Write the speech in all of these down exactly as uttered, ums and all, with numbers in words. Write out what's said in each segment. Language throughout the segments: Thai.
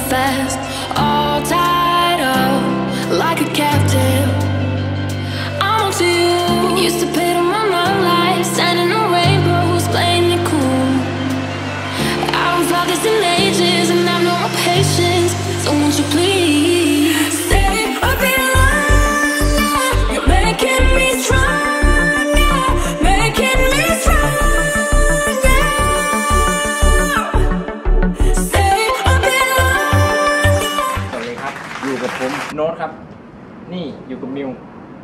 fast, all tied up like a captive. I'm on to you. Used to pay to my own life, standing on rainbows, playing it cool. I haven't felt this in ages, and I've no more patience. So won't you please stay a bit longer? You're making me stronger, making me stronger. Stay a bit longer. สวัสดีครับอยู่กับผมโน้ตครับนี่อยู่กับมิว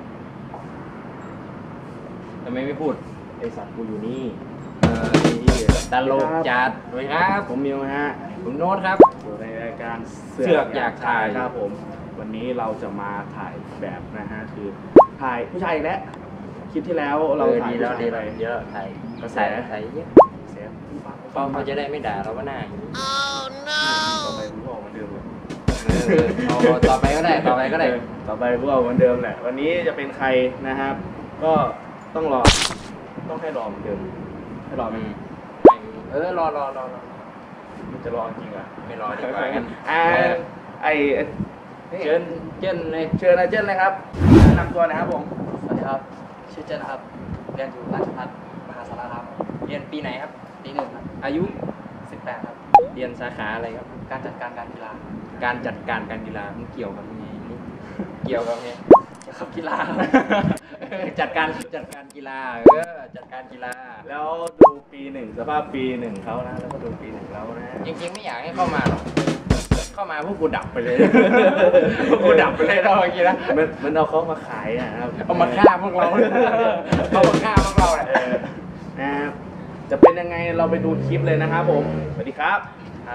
ทำไมไม่พูดไอสัตว์กูอยู่นี่เออตลกจัดเลยครับผมมิวฮะผมโน้ตครับอยู่ในรายการเสือกอยากถ่ายครับผมวันนี้เราจะมาถ่ายแบบนะฮะคือถ่ายผู้ชายอีกแล้วคลิปที่แล้วเราถ่ายแล้วดีแล้วเยอะถ่ายกระแสถ่ายเยอะเสียเป้าเขาจะได้ไม่ด่าเราว่าหน้าอย่างนี้ต่อไปพวกเราเหมือนเดิมเลยต่อไปก็ได้ต่อไปก็ได้ต่อไปพวกเราเหมือนเดิมแหละวันนี้จะเป็นใครนะครับก็ต้องรอต้องให้รอเหมือนเดิมให้รอไหมเออรอรอรอรอมันจะรอจริงอ่ะไม่รอดีกว่างั้นอ่าไอเชิญเจิ้นเลยเชิญนะเจิ้นเลยครับแนะนำตัวนะครับผมสวัสดีครับชื่อเจิ้นนะครับเรียนอยู่ราชภัฏมหาสารคามเรียนปีไหนครับปีหนึ่งครับอายุสิบแปดครับเรียนสาขาอะไรครับการจัดการการกีฬาการจัดการการกีฬามันเกี่ยวกับไงเกี่ยวกับไงเกี่ยวกับกีฬาจัดการจัดการกีฬาเออจัดการกีฬาแล้วดูปีหนึ่งสภาพปีหนึ่งเขานะแล้วก็ดูปีหนึ่งเรานะจริงๆไม่อยากให้เข้ามาหรอกเข้ามาพวกกูดับไปเลยพวกกูดับไปเลยเราเมื่อกี้นะมันมันเอาเขามาขายอ่ะครับเอามาฆ่าพวกเราเอามาฆ่าพวกเราแหละนะครับจะเป็นยังไงเราไปดูคลิปเลยนะครับผมสวัสดีครับครับ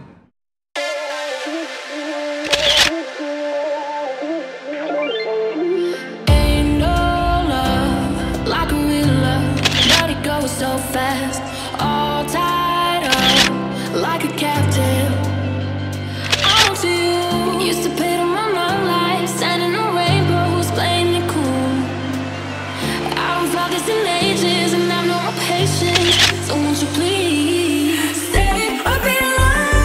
So fast, all tied up like a captive. I'm to you. Used to pay to my own life, standing on rainbows, playing it cool. I haven't felt this in ages, and I've no more patience. So won't you please stay a bit longer?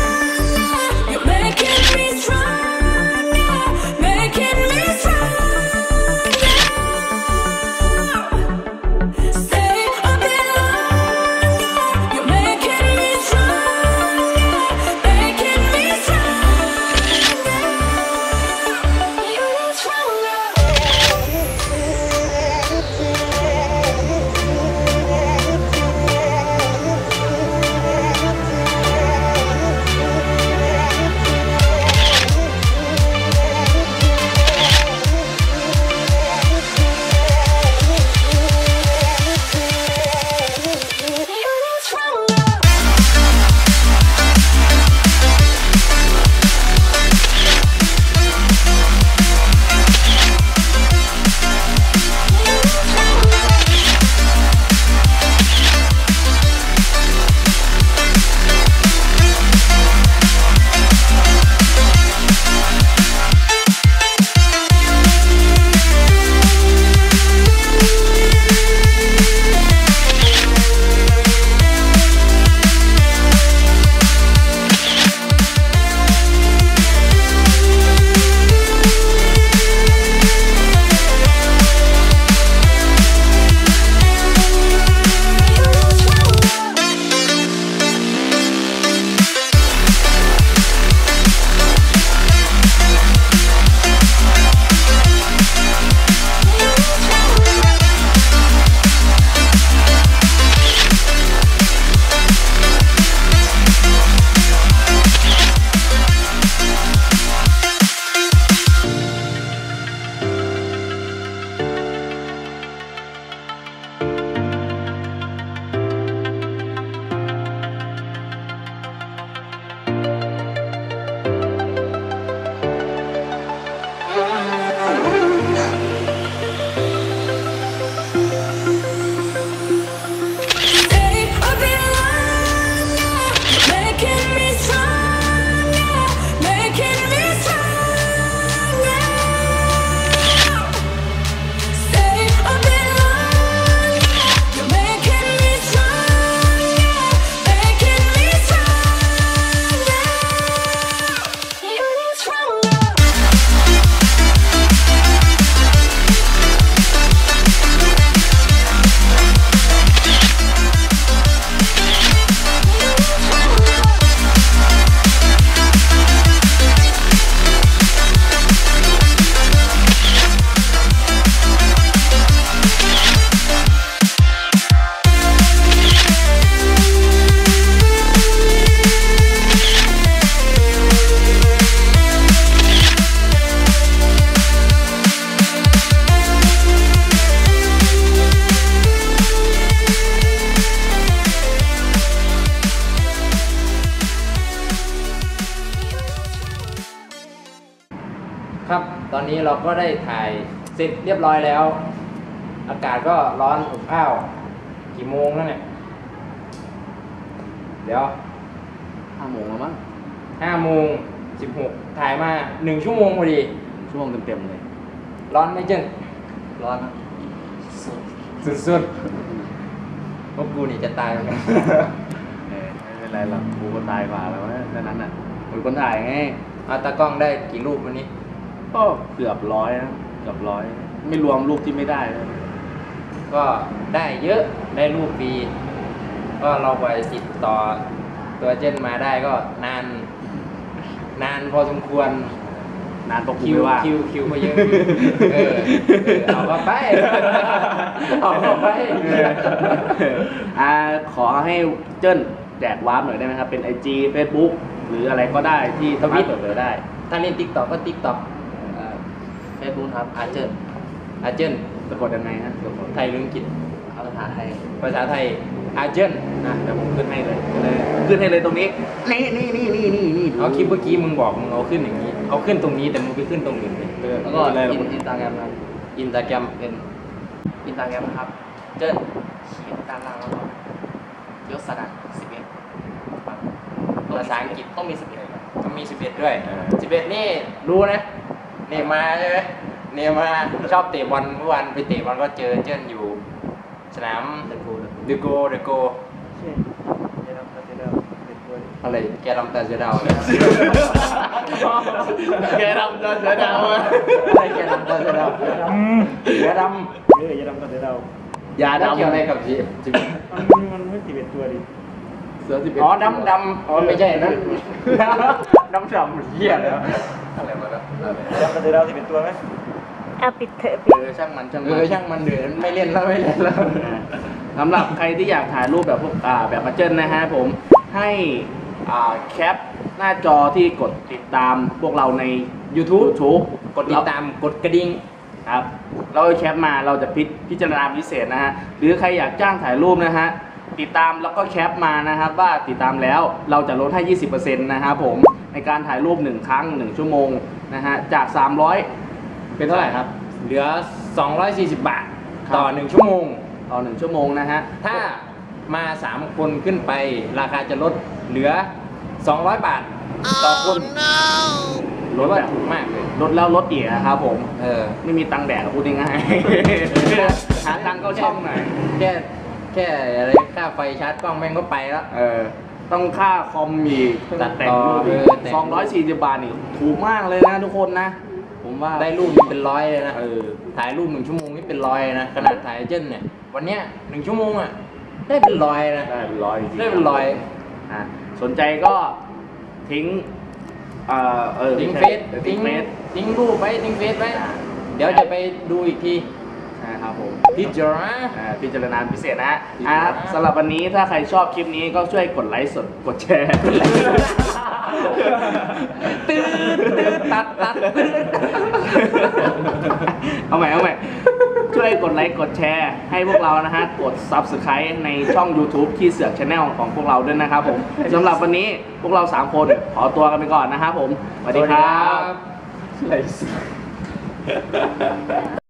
นี้เราก็ได้ถ่ายเสร็จเรียบร้อยแล้ว อากาศก็ร้อนอบอ้าวกี่โมงแล้วเนี่ยเดี๋ยวห้าโมงแล้วมั้งห้าโมงสิบหกถ่ายมาหนึ่งชั่วโมงพอดีชั่วโมงเต็มๆเลยร้อนไหมเจิ้นร้อนนะสุดสุดๆพวกกูนี่จะตายเหมือนกันเออไม่เป็นไรหรอกกูก็ตายกว่าแล้วนะดังนั้นอ่ะเป็นคนถ่ายไงเอาตากล้องได้กี่รูปวันนี้ก็เกือบร้อยนะเกือบร้อยไม่รวมรูปที่ไม่ได้เลยก็ได้เยอะได้รูปฟรีก็เราไปติดต่อตัวเจนมาได้ก็นานนานพอสมควรนานตกคิวว่าคิวคิวก็เยอะอยู่เออเออเอาเข้าไปเอาเข้าไปอ่าขอให้เจิ้นแจกวาร์ปหน่อยได้ไหมครับ เป็น ไอ จี Facebook หรืออะไรก็ได้ที่สามารถเปิดเผยได้ถ้าเล่นติ๊กต็อกก็ติ๊กต็อกเฟซบุ๊กครับอาร์เจอร์อาเจนสะกดยังไงฮะสะกดไทยหรืออังกฤษภาษาไทยภาษาไทยอาเจนอ่ะเดี๋ยวผมขึ้นให้เลยเลยขึ้นให้เลยตรงนี้ นี่นี่นี่นี่นี่นี่เอาคลิปเมื่อกี้มึงบอกมึงเอาขึ้นอย่างนี้เอาขึ้นตรงนี้แต่มึงไปขึ้นตรงอื่นเลยเออแล้วก็อะไรอิล่ะนอินสตาแกรมครับอินสตาแกรมเป็นอินสตาแกรมนะครับ เจิ้นขีดด้านล่างแล้วก็ยศสดันสิบเอ็ดภาษาอังกฤษต้องมีสิบเอ็ดต้องมีสิบเอ็ดด้วยสิบเอ็ดนี่รู้นะเนมาใช่ไหมเนมาชอบเตะบอลเมื่อวานไปเตะบอลก็เจอเจิ้นอยู่สนามเดนฟูดเดโกเดโกเดี๋ยวเราจะเริ่มเป็นตัวอะไรแกลำตาเสือดาวเลยแกดำจะเสือดาวอะอะไรแกลำตาเสือดาวเสือดำเอออย่าดำกับเสือดาวยาแล้วดำเกี่ยวอะไรกับสิบสิบมันมันไม่สิบเอ็ดตัวดิเสือสิบเอ็ดอ๋อดำดำอ๋อไม่ใช่นะดำดำเหี้ยเลยอะไรมาแล้วดำกับเสือดาวสิบเอ็ดตัวไหมอ่ะปิดเถอะเออช่างมันช่างเอมันอช่างมันเดือดไม่เล่นแล้วไม่เล่นแล้วสำหรับใครที่อยากถ่ายรูปแบบพวกอ่าแบบมาเจิ้นนะฮะผมให้อ่าแคปหน้าจอที่กดติดตามพวกเราใน YouTube YouTube กดติดตามกดกระดิ่งครับเราแคปมาเราจะพิพิจารณาพิเศษนะฮะหรือใครอยากจ้างถ่ายรูปนะฮะติดตามแล้วก็แคปมานะครับว่าติดตามแล้วเราจะลดให้ ยี่สิบเปอร์เซ็นต์ นะครับผมในการถ่ายรูปหนึ่งครั้งหนึ่งชั่วโมงนะฮะจากสามร้อยเป็นเท่าไหร่ครับเหลือสองร้อยสี่สิบบาทครับต่อหนึ่งชั่วโมงต่อหนึ่งชั่วโมงนะฮะถ้ามาสามคนขึ้นไป ราคาจะลดเหลือสองร้อยบาทต่อคนลดว่าถูกมากเลยลดแล้วลดอีกนะครับผมเออไม่มีตังค์แดกอะพูดง่ายๆ หาตังค์เข้าช่องหน่อยแค่แค่อะไรค่าไฟชาร์จกล้องแม่งก็ไปแล้วเออต้องค่าคอมอีกตัดต่อแต่งรูปเออแต่งสองร้อยสี่สิบบาทนี่ถูกมากเลยนะทุกคนนะ ผมว่าได้รูปนี่เป็นร้อยเลยนะเออถ่ายรูปหนึ่งชั่วโมงนี่เป็นร้อยนะขนาดถ่ายเจนเนี่ยวันเนี้ยหนึ่งชั่วโมงอ่ะได้เป็นร้อยนะได้เป็นร้อยจริงๆได้เป็นร้อยอ่ะสนใจก็ทิ้งเอ่อเออทิ้งไม่เฟใช่ซทิ้ทิ้งงเฟซทิ้งรูปไว้ทิ้งเฟซไว้อ่าเดี๋ยวจะไปดูอีกทีใช่ครับผมพิจารณาอ่าพิจารณาพิเศษนะฮะพิจารอ่ะณาสำหรับวันนี้ถ้าใครชอบคลิปนี้ก็ช่วยกดไลค์สดกดแชร์ตื้อตื้อตัดตัดตื้อเอาใหม่เอาใหม่ช่วยกดไลค์กดแชร์ให้พวกเรานะฮะกด Subscribe ในช่อง YouTube ที่เสือก Channel ของพวกเราด้วยนะครับผมสำหรับวันนี้พวกเราสามคนขอตัวกันไปก่อนนะครับผมสวัสดีครับอะไร